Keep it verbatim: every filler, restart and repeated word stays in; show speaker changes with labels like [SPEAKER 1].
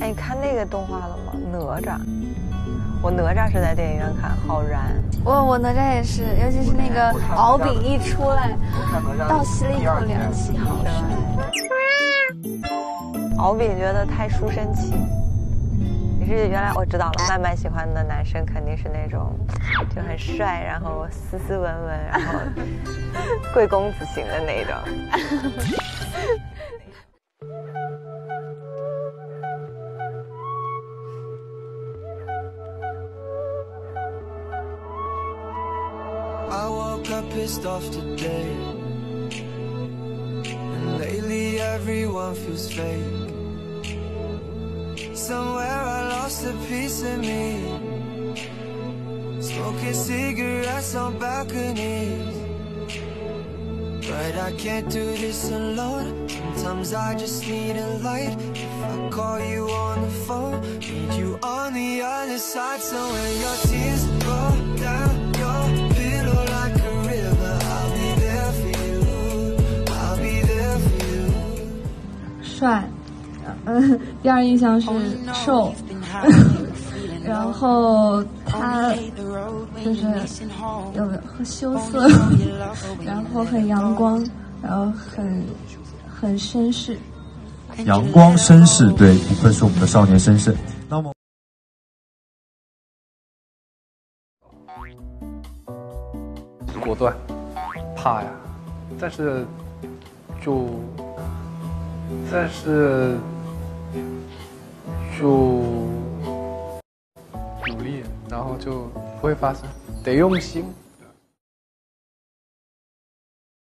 [SPEAKER 1] 哎，你看那个动画了吗？哪吒，我哪吒是在电影院看，好燃。
[SPEAKER 2] 我我哪吒也是，尤其是那个敖丙一出来，倒吸了一口凉气，好帅。
[SPEAKER 1] 敖丙觉得太书生气。你是原来我知道了，曼曼喜欢的男生肯定是那种就很帅，然后斯斯文文，然后贵公子型的那种。
[SPEAKER 3] I woke up pissed off today, and lately everyone feels fake. Somewhere I lost a piece of me, smoking cigarettes on balconies. But I can't do this alone. Sometimes I just need a light. If I call you on the phone, need you on the other side. So when your tears roll down your pillow like a river, I'll be there for you, I'll be there for you.
[SPEAKER 4] 帅，嗯，第二印象是瘦，然后他就是有很羞涩，然后很阳光，然后很很绅士。
[SPEAKER 5] 阳光绅士，对，不愧是我们的少年绅士。那么，
[SPEAKER 6] 果断，怕呀，但是就，但是就努力，然后就不会发生，得用心。